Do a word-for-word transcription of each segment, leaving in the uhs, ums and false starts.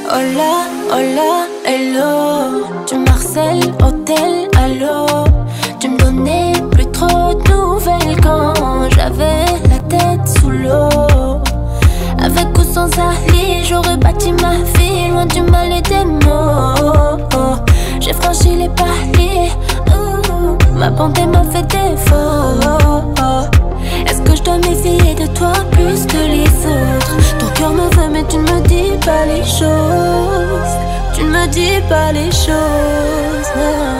Hola, hola, hello. Tu m'harcèles, hôtel, allô. Tu me donnais plus trop de nouvelles quand j'avais la tête sous l'eau. Avec ou sans Ali, j'aurais bâti ma vie loin du mal et des mots. J'ai franchi les paliers, ouh, ma bonté m'a fait défaut. Est-ce que je dois méfier de toi plus que les autres? Ton cœur me veut mais tu ne me dis pas les choses. Tu ne me dis pas les choses.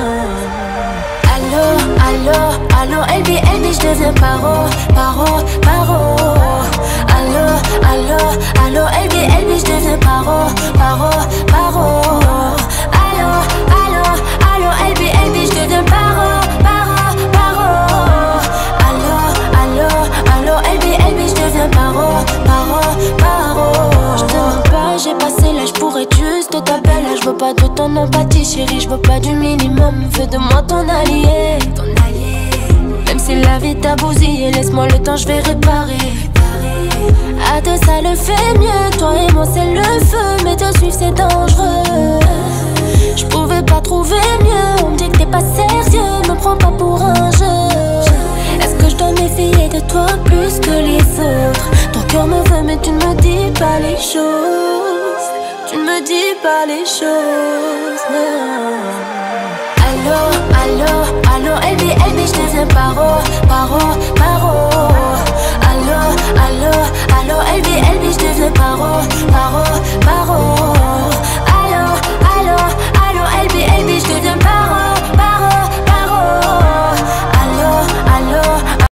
Allô, allô, allô, L B, L B, je deviens paro, paro, paro. Allô, allô, allô, L B, L B, je deviens paro, paro, paro. Allô, allô, allô, L B, L B, je deviens paro, paro, paro. Allô, allô, allô, L B, L B, je deviens paro, paro, paro. Je te demande pas, j'ai passé l'âge pour être juste ta belle. Je veux pas de ton empathie, chérie, je veux pas du minimum. Fais de moi ton allié, ton allié. Même si la vie t'a bousillé, laisse-moi le temps, je vais réparer. À deux ça le fait mieux, toi et moi c'est le feu. Mais te suivre c'est dangereux. Je pouvais pas trouver mieux, on me dit que t'es pas sérieux. Me prends pas pour un jeu. Est-ce que je dois méfier de toi plus que les autres? Ton cœur me veut mais tu ne me dis pas les choses. Tu ne me dis pas les choses, non. Allô, allô, allô, L B, L B, je deviens paro, paro, paro.